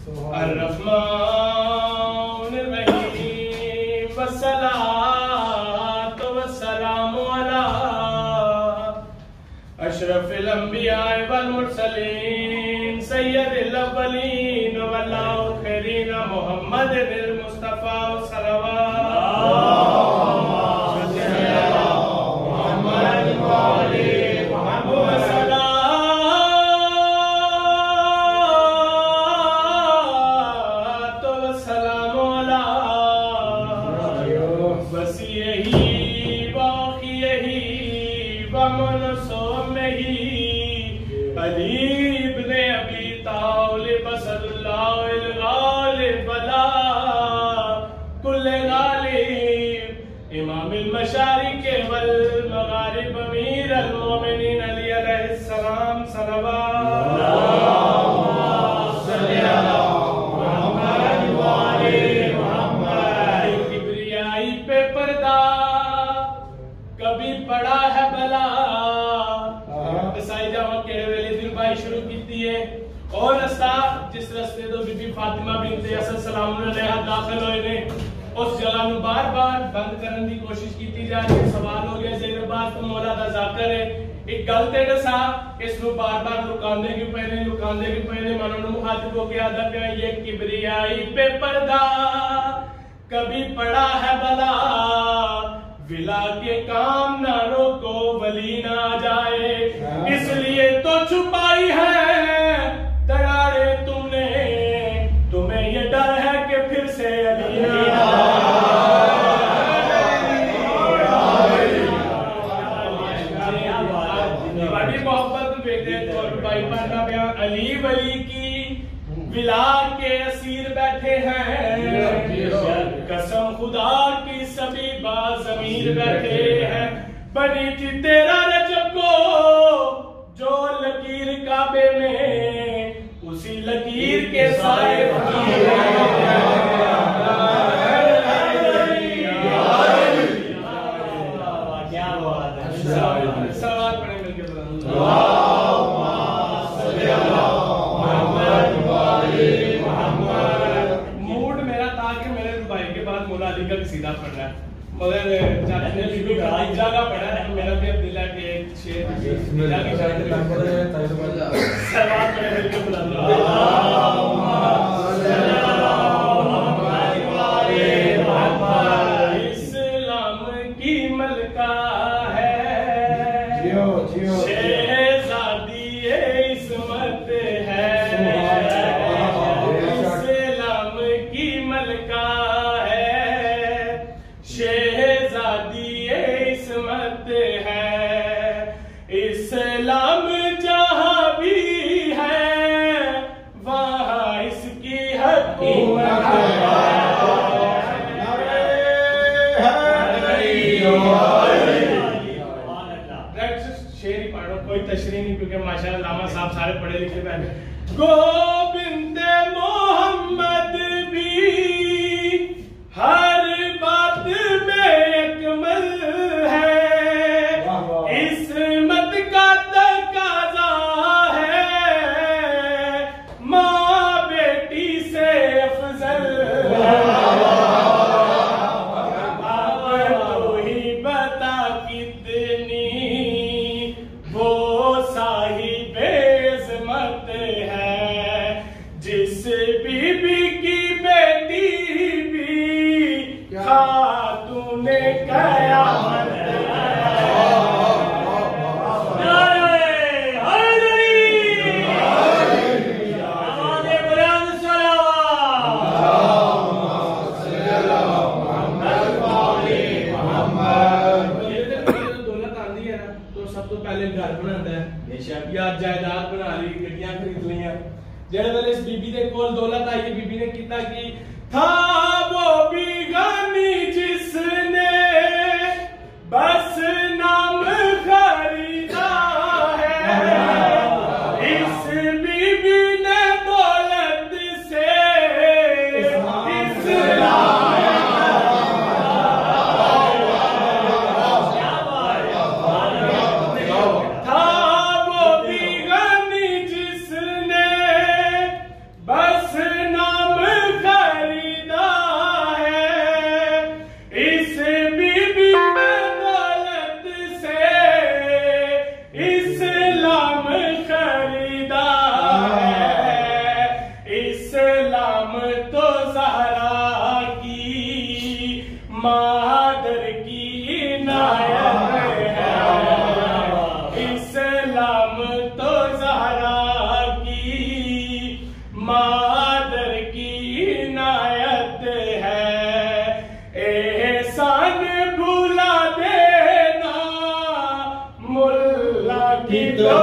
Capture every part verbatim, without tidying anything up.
अर्रहमानिर्रहीम वस्सलातु वस्सलामु अला अशरफिल अंबिया वल मुरसलीन सय्यदिल अव्वलीन वल आखिरीन मुहम्मदिल मुस्तफा सल्लल्लाहु मशारिक़ वल मग़ारिब अमीर अल मोमिनीन अली अलैहिस्सलाम सल्लल्लाहु अलैहि वसल्लम। किब्रियाई पे पर्दा कभी पड़ा है बला दसाई जावा के वेले दिन भाई शुरू कीती है और रास्ता जिस रास्ते तो बीबी फातिमा बिनते असद सलाम अलैहा दाखिल होए ने उस जगह नु बार बार बंद करने की कोशिश की जा रही है। सवाल हो गया ज़ैनबाज तो मौला दा जाकर है एक गल ते दसा इस नु बार बार लुकांदे क्यों पहले लुकांदे क्यों पहले मानो नु मुखातिब हो गया अदब पे ये किब्रियाई पे पर्दा कभी पड़ा है बला विला के काम ना रोको वली ना जाए इसलिए तो छुपाई है दरारे तुमने तुम्हें ये डर है कि फिर से अली ना अली वली की विला के असीर बैठे हैं कसम खुदा की सभी बाज़मीर बैठे हैं बनी थी तेरा रजब को जो लकीर काबे में उसी लकीर के साए सवाल पढ़े मिलकर सीधा पढ़ना है मगर चाचा ने भी जगह पढ़ा है मेरा भी दिल है कि एक शेर मिला की शायद सवाल पढ़े मिलकर बुला लो इस्लाम की मलका है जियो जियो शहजादी इस्मत है इस्लाम की मलका शहजादी इस्मत है इस्लाम जहाँ भी है वहाँ इसकी हकीकत शेर ही पढ़ो कोई तशरीह नहीं क्योंकि माशाअल्लाह लामा साहब सारे पढ़े लिखे बैठे गोविंद मोहम्मद भी हर बात में अकमल है इस्मत का तकाज़ा है माँ बेटी से अफजल तो ही बता कितनी वो साहिबे इस्मत है जिस बीबी की बेटी भी खातूने कयामत जायदाद बना ली गड्डियां खरीद लिया जेड़े वेले इस बीबी दे कोल दौलत आई बीबी ने किता कि था वो बेगानी जिसने बस नाम खरीदा है इस बीबी ने दौलत से बस ना तो ज़हरा की मादर की इनायत है, इस्लाम तो ज़हरा की मादर की इनायत है, एहसान भुला देना मुल्ला की तो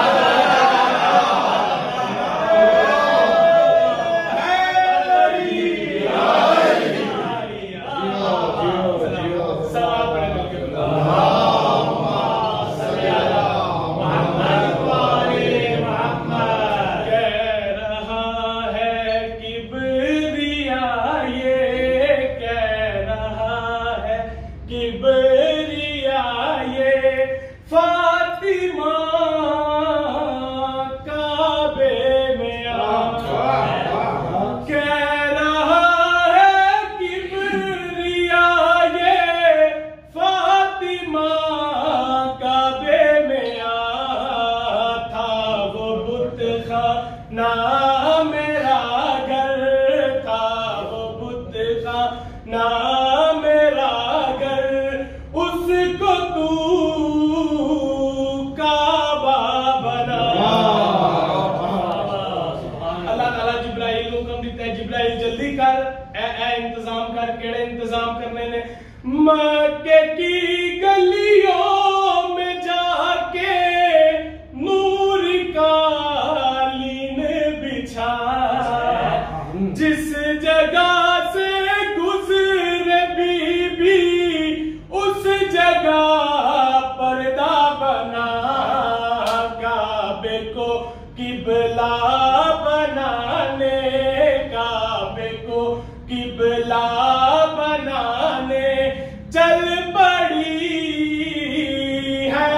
ना मेरा घर था, वो बुत था ना मेरा घर, उसको तू काबा बना। अल्लाह ताला जिब्राइल को हुक्म देता है, जिब्राइल जल्दी कर, ए ए इंतजाम कर, केड़े इंतजाम करने ने, मक्के की गलियों में जाके नूर का जिस जगह से गुजरे बीबी उस जगह पर्दा बना, काबे को किबला बनाने, काबे को किबला बनाने चल पड़ी है,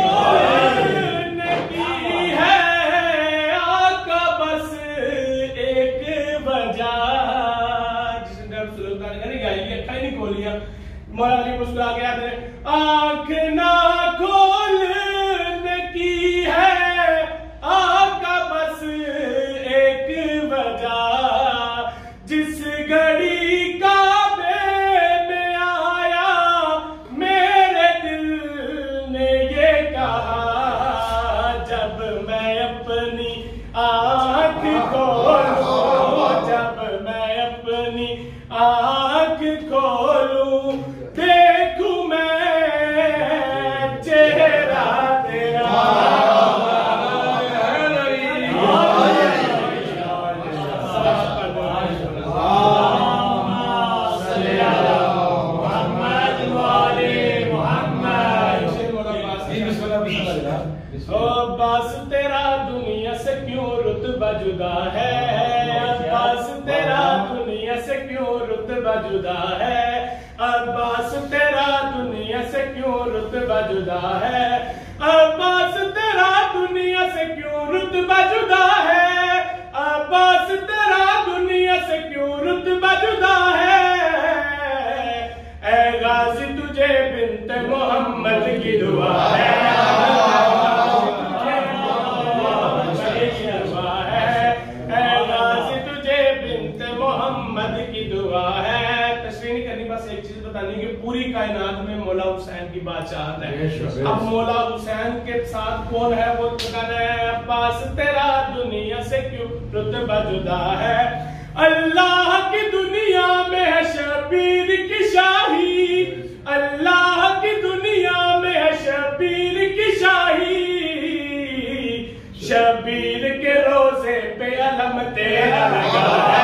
की है आका बस एक वजह, जिसने नहीं खोलिया मौला अली मुस्कुरा गया थे, आंख ना खोलने की है आका बस एक वजह, जिस घड़ी काबे में आया मेरे दिल ने ये कहा, जब मैं अपनी आंख खोलूं, जब मैं अपनी आंख खोलूं देखूं मैं चेहरा तेरा, अब्बास तेरा दुनिया से क्यों रुतबा जुदा है, अब्बास तेरा दुनिया से क्यों रुतबा जुदा है, अब्बास तेरा दुनिया से क्यों रुतबा जुदा है, अब्बास तेरा दुनिया से क्यों रुतबा जुदा है, अब्बास तेरा दुनिया से क्यों रुतबा जुदा है, ऐ गाजी तुझे बिन्ते मोहम्मद की दुआ है, मोहम्मद की दुआ है। तशरीह नहीं करनी, बस एक चीज बतानी कि पूरी कायनात में मौला हुसैन की बादशाहत है। अब मौला हुसैन के साथ कौन है वो बताना है, अब्बास तेरा दुनिया से क्यों रुतबा जुदा है, अल्लाह की दुनिया में है शबीर की शाही, अल्लाह की दुनिया में है शबीर की शाही, शबीर के रोजे पे अलम तेरा लगा है,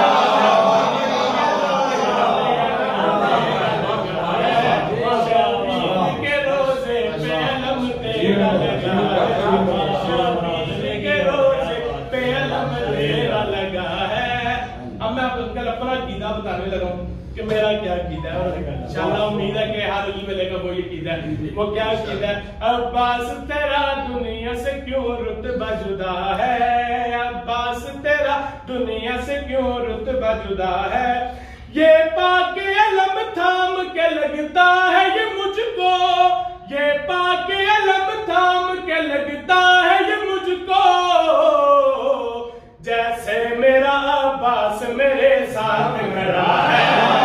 बताने लगा कि मेरा क्या कीदा है, इंशाअल्लाह उम्मीद है कि हर इल्म लेगा वो ये कीदा है, वो क्या कीदा है, अब्बास तेरा दुनिया से क्यों रुतबा जुदा है, अब्बास तेरा दुनिया से क्यों रुतबा जुदा है, ये पाके अलम थाम के लगता है ये मुझको, ये पाके अलम थाम के लगता है ये मुझको, जैसे मेरा अब्बास में मेरे साथ खड़ा है,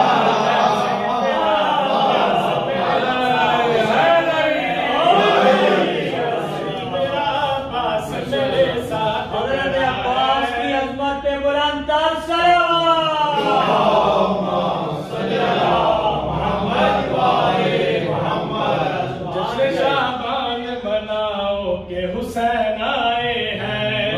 हुसैन आए हैं।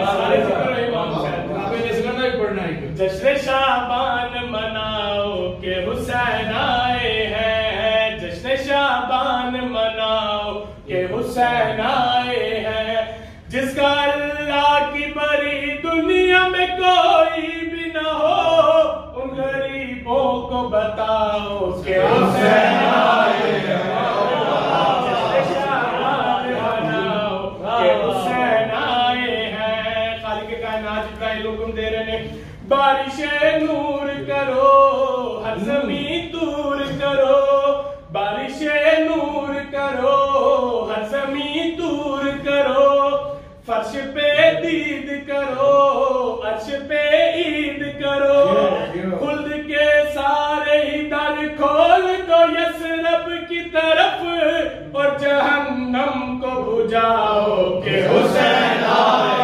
जश्न शाबान मनाओ के हुसैन आए हैं, जश्न शाबान मनाओ के हुसैन आए हैं। जिसका अल्लाह की बड़ी दुनिया में कोई भी न हो, उन गरीबों को बताओ के हुसैन आए हैं। दे रहे बारिशे नूर करो, हर ज़मीं दूर करो, बारिशे नूर करो, हर ज़मीं दूर करो, फर्श पे दीद करो, अर्श पे ईद करो, खुल्द के सारे ही दर खोल दो यसरब की तरफ, और जहन्नम को बुझाओ के हुसैन आए।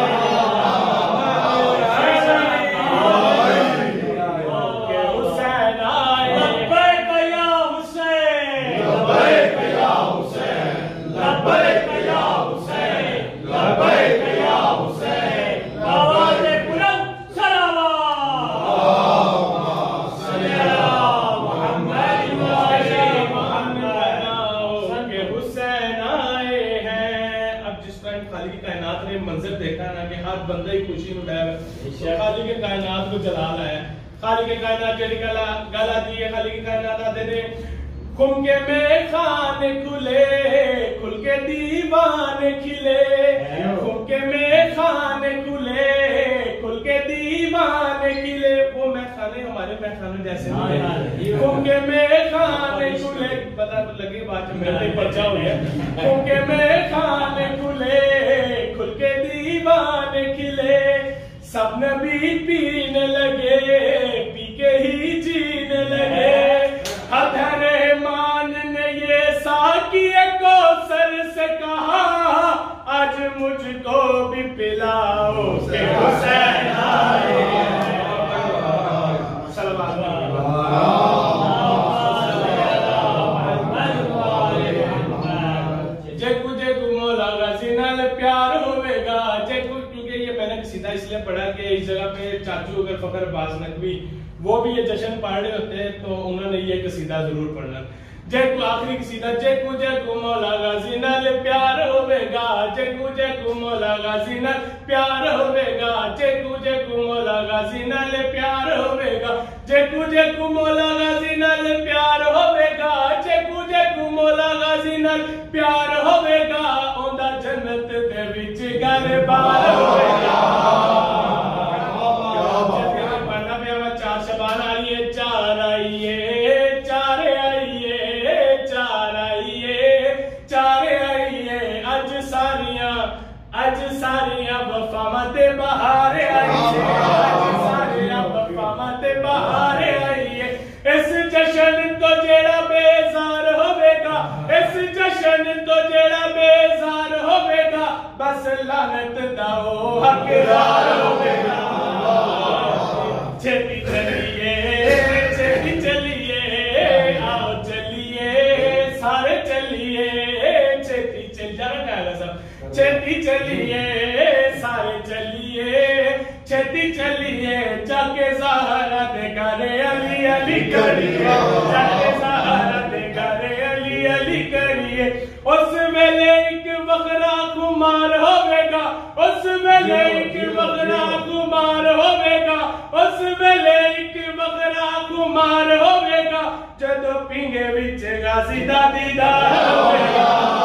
मंजर देखा ना कि हर बंदा ही खुशी में बैठा खाली के कायनात को जला लाया, खाली के कायनात जड़ी गला गला दी है, खाली के कायनात आते ने खुम के में खाने खुले, खुल के दीवाने खिले, खुम के में खाने खुले, खुल के दीवाने खिले। वो मैं खाने हमारे मैं खाने जैसे खुम के में खाने खुले, पता लगे बात मेरे पर्चा हो गया। खुम के में खाने खुले, खुल के दीवाने खिले, सब नबी पीने लगे, पी के ही जीने लगे। हदरे मान ने ये साकिए को सर से कहा, आज मुझको भी पिलाओ के हुसैन आए। जेकू जेकू मौला गाजी नाल प्यार होवेगा, जेकू क्योंकि ये मैंने सीधा इसलिए पढ़ा कि इस जगह पे चाचू अगर फकर बाज नकवी वो भी ये जश्न पढ़ रहे होते हैं तो उन्होंने ये कसीदा जरूर पढ़ना। जेकू आखिरी कसीदा, जेकू जेकू मौला गाजी नाल प्यार होवेगा, जेकू जेकू मौला गाजी नाल प्यार होवेगा, जेकू जेकू मौला गाजी नाल प्यार होवेगा, जेकू जेकू मौला गाजी नाल प्यार होवेगा, जेकू जेकू मौला गाजी नाल प्यार होवेगा, ओंदा जन्नत दे विच घर बार होवेगा। चार शबान आइए, चार आइए, चार आइए, चार आइए, चार आइए, अज सारियां अज सारियां वफावां ते बहार आइए, अज सारियां वफावां ते बहार आइए। इस जश्न तो जेड़ा बेजार होवेगा, इस जश्न तो जेड़ा बेजार होवेगा, बस लानत दा ओ हकदार होवेगा। छेती चलिए, छेती चलिए, आओ चलिए, सारे चलिए, छेती चल जाना खाएगा सब। छेती चलिए, सारे चलिए, छेती चलिए, जाके सहारा देगा रे अली अली करिए, जाके सहारा देगा रे अली अली करिए। उस वेले एक बकरा कुमार होवेगा, उस वेले एक बकरा कुमार होवेगा, उस वेले एक बकरा कुमार होवेगा, जदों पिंगे विच गाजी दा दीदार होवेगा।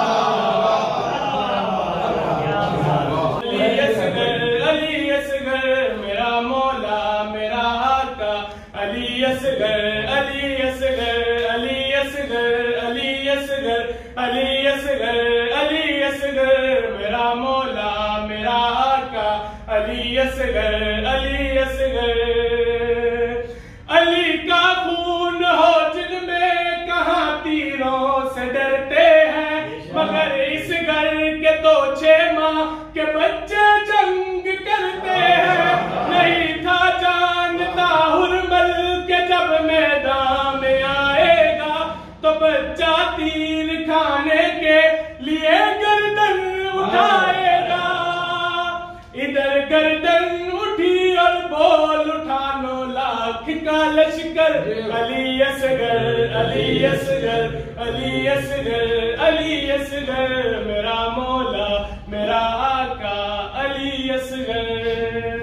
अली असगर, अली असगर मेरा मौला मेरा आका, अली असगर, अली असगर, अली असगर, अली असगर, अली असगर, अली असगर मेरा मौला मेरा आका, अली असगर, अली असगर। का लश्कर अली असगर अली असगर अली असगर अली असगर मेरा मौला मेरा आका अली असगर।